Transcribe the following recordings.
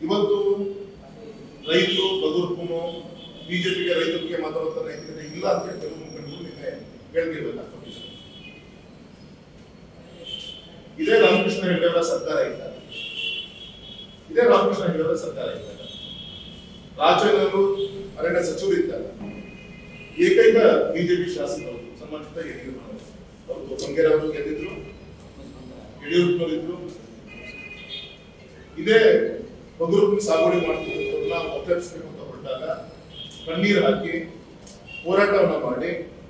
ಇವತ್ತು ರೈತರು ಬದುರ್ಪುನು ಬಿಜೆಪಿಗೆ ರೈತರಿಗೆ ಮಾತಾಡುವಂತ ನೈತಿಕತೆ ಇಲ್ಲ ಅಂತ ಕೆಲವು ಮುಖಂಡರು ನಿನ್ನೆ ಹೇಳಿರ್ಬೇಕಾಗ್ತದೆ. ಇದೇ ರಾಮಕೃಷ್ಣ ಹೆಗಡೆಯವರ ಸರ್ಕಾರ ಇದ್ದಾಗ ರಾಜನವರು ಅರಣ್ಯ ಸಚಿವರು ಇದ್ದಾಗ ಏಕೈಕ ಬಿಜೆಪಿ ಶಾಸಕರು ಸನ್ಮಾನಿತ ಯಡಿಯೂರಪ್ಪನವರು, ಅವರು ಬಂಗೇರ ಅವರು ಗೆದ್ದಿದ್ರು, ಯಡಿಯೂರಪ್ಪನವರು ಇದ್ರು. ಇದೇ ಬಗುರು ಸಾಗುವಳಿ ಮಾಡ್ತಿರೋದನ್ನ ಒತ್ತರಿಸಬೇಕು ಅಂತ ಹೊರಟಾಗ ಕಣ್ಣೀರು ಹಾಕಿ ಹೋರಾಟವನ್ನ ಮಾಡಿ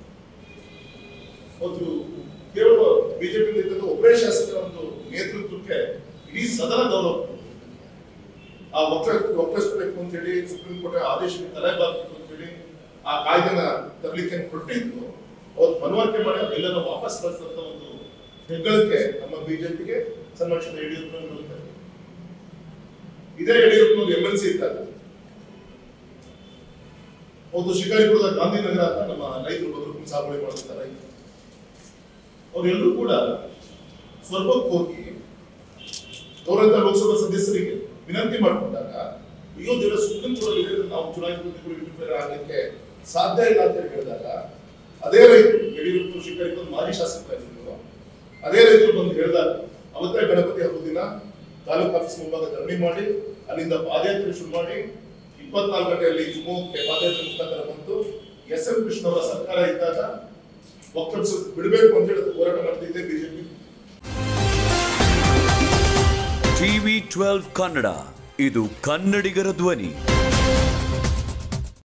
ಒಂದು ಕೇವಲ ಬಿಜೆಪಿ ಒಬ್ಬರೇ ಶಾಸಕರ ಒಂದು ನೇತೃತ್ವಕ್ಕೆ ಇಡೀ ಸದನ ಗೌರವ ಆ ಒಕ್ಕಲಿಸಬೇಕು ಅಂತ ಹೇಳಿ ಸುಪ್ರೀಂ ಕೋರ್ಟ್ ಆದೇಶಕ್ಕೆ ತಲೆಬಾಗಬೇಕು ಅಂತ ಹೇಳಿ ಆ ಕಾಯ್ದೆನ ತರಲಿಕ್ಕೆ ಕೊಟ್ಟಿದ್ದು ಅವ್ರು ಮನವರಿಕೆ ಮಾಡಿ ಎಲ್ಲರೂ ವಾಪಸ್ ಕಳಿಸಿದಂತ ಒಂದು ಹೆಗ್ಗಳಿಕೆ ನಮ್ಮ ಬಿಜೆಪಿಗೆ ಸನ್ಮಾನಿಸಿದ ಯಡಿಯೂರಪ್ಪನವರು. ಇದೇ ಯಡಿಯೂರಪ್ಪನವರು MLC ಇದ್ದಾಗ ಒಂದು ಶಿಕಾರಿಪುರದ ಗಾಂಧಿನಗರ ಅಂತ ನಮ್ಮ ರೈತರು ಬದುಕು ಸಾಗುವಳಿ ಮಾಡುತ್ತಾರೆ ರೈತರು. ಅವರೆಲ್ಲರೂ ಕೂಡ ಸ್ವರ್ಗಕ್ಕೆ ಹೋಗಿ ಅವರಂತ ಲೋಕಸಭಾ ಸದಸ್ಯರಿಗೆ ವಿನಂತಿ ಮಾಡಿಕೊಂಡಾಗ ಅಯ್ಯೋ ದೇವರ ಸುಪ್ರೀಂ ಕೋರ್ಟ್ ನಾವು ಚುನಾಯಿತ ಆಗಲಿಕ್ಕೆ ಸಾಧ್ಯ ಇಲ್ಲ ಅಂತ ಹೇಳಿದಾಗ ಅದೇ ರೈತರು ಯಡಿಯೂರಪ್ಪ ಶಿಕಾರಿಪುರದ ಮಾಜಿ ಶಾಸಕರಾಗಿದ್ದರು, ಅದೇ ರೈತರು ಬಂದು ಹೇಳಿದಾಗ ಅವತ್ತೇ ಗಣಪತಿ ಹಬ್ಬದ ದಿನ ತಾಲೂಕು ಆಫೀಸ್ ಮುಂಭಾಗ ಧರಣಿ ಮಾಡಿ ಅಲ್ಲಿಂದ ಪಾದಯಾತ್ರೆ ಶುರು ಮಾಡಿ 24 ಗಂಟೆಯಲ್ಲಿ ಶಿವಮೊಗ್ಗಕ್ಕೆ ಪಾದಯಾತ್ರೆ ಮುಖಾಂತರ ಬಂದು SM ಕೃಷ್ಣ ಅವರ ಸರ್ಕಾರ ಇದ್ದಾಗ ಒಕ್ಕಲಿಸ ಬಿಡಬೇಕು ಅಂತ ಹೇಳಿ ಹೋರಾಟ ಮಾಡ್ತಿದ್ದೆ ಬಿಜೆಪಿ. TV12 ಕನ್ನಡ, ಇದು ಕನ್ನಡಿಗರ ಧ್ವನಿ.